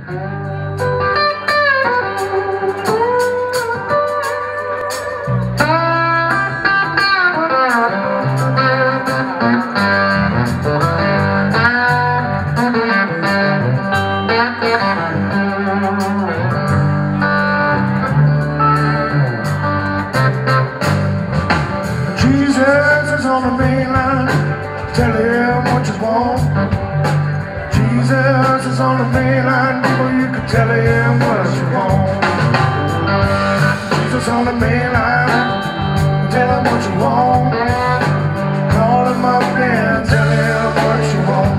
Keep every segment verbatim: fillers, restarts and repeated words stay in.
Jesus is on the main line, tell him what you want. Jesus is on the main line, people, you can tell him what you want. Jesus on the main line, tell him what you want. Call him up and tell him what you want.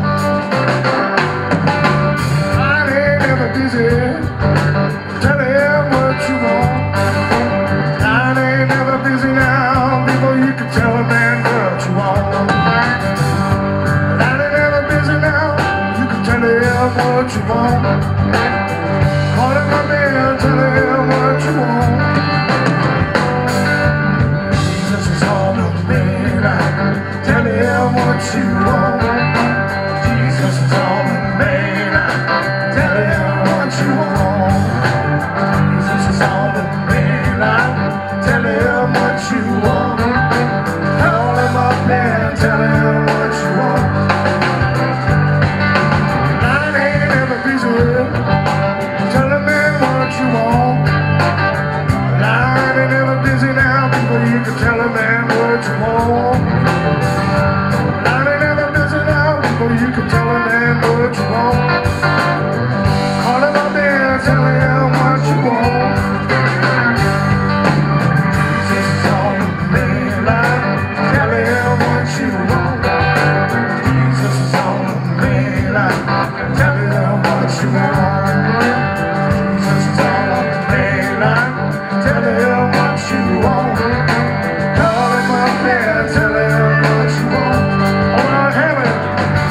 I ain't never busy, tell him what you want. I ain't never busy now, people, you can tell a man what you want. I ain't never busy now, you can tell him what you want. Call him up and tell him what you want. Jesus is on the main line, tell him what you want. Jesus is on the main line, tell him what you want. Jesus is on the main line, tell him what you want. Call him up and tell him what you want. I ain't never busy, tell a man what you want. I ain't never busy now, people, you can tell a man what you want. I ain't never busy now, people, you can tell a man what you want. Call him up and tell him what you want. Jesus is on the main line, tell him what you want. Jesus is on the main line, tell him what you want. Jesus is on the main line, tell him what you want. Call him up and tell him what you want. Oh, Lord, have it.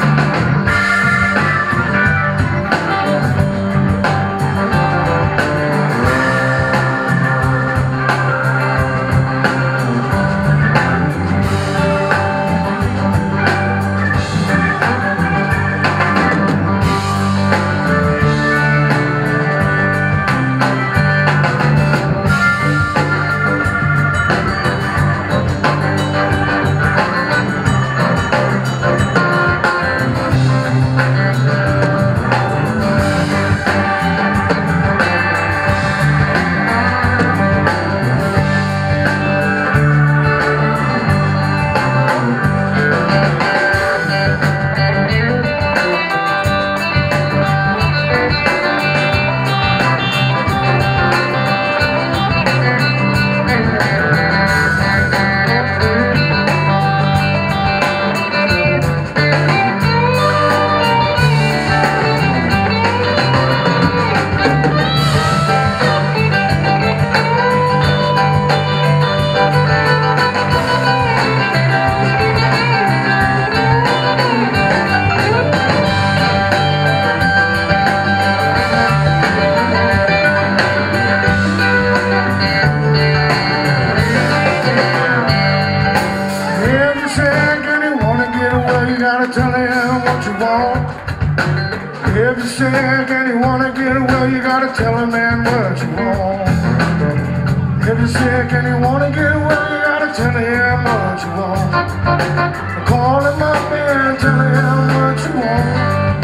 Tell him what you want. If you're sick and you wanna get well, you gotta tell a man what you want. If you're sick and you wanna get well, you gotta tell him what you want. Call him up and tell him what you want.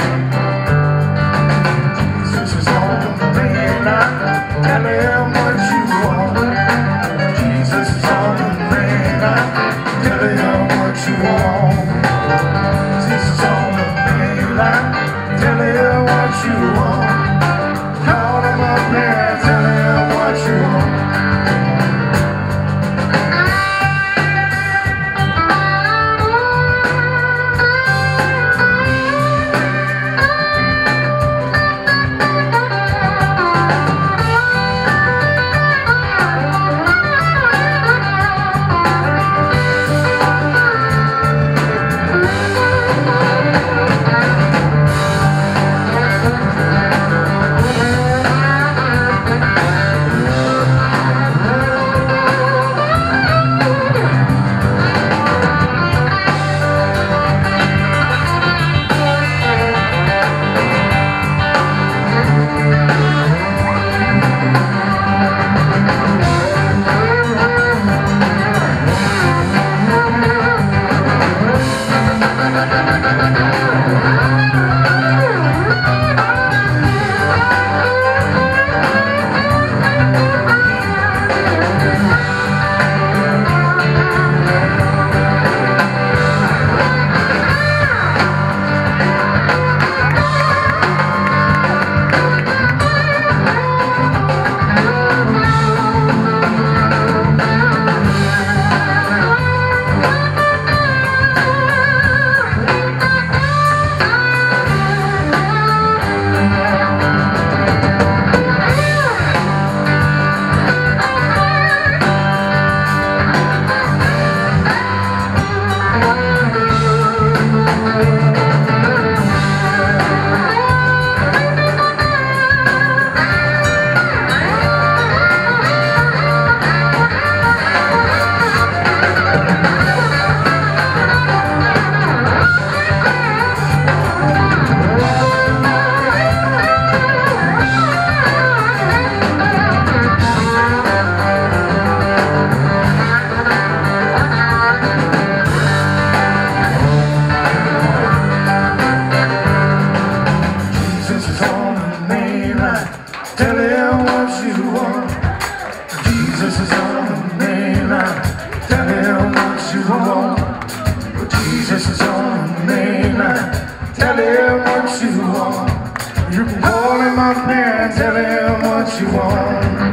Jesus is on the main line, tell him what you want. Jesus is on the main line, tell him what you want. Jesus on the main line, tell him what you want. Call him up and tell him what you want. Tell him what you want. Jesus is on the main line. Tell him what you want. Jesus is on the main line. Tell him what you want. You can call him up there and tell him what you want.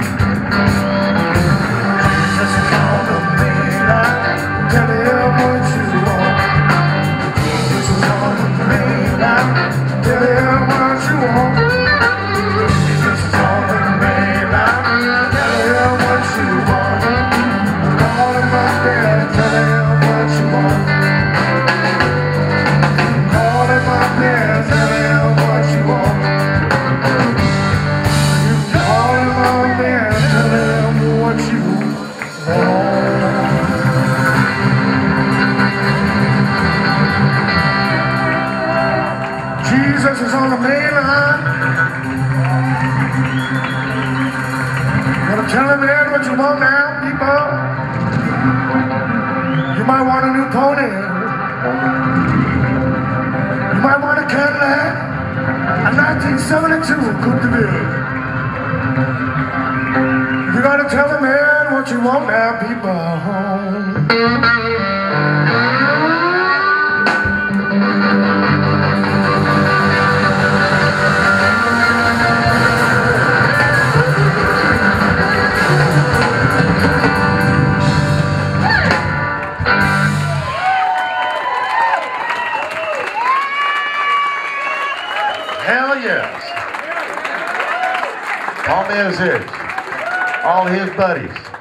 Jesus is on the main line. Tell him what you want. Jesus is on the main line. Tell him what you want. Jesus is on the main line. Tell him what you want. Call him up there and tell him what you want. Call him up there and tell him what you want. You call him up there and tell him what you want. Jesus is on the main line. Gonna tell him man what you want now, people. You might want a new pony. You might want a Cadillac, a nineteen seventy-two Coupe de Ville. You gotta tell the man what you want now, people. Hell yes. All music, all his buddies.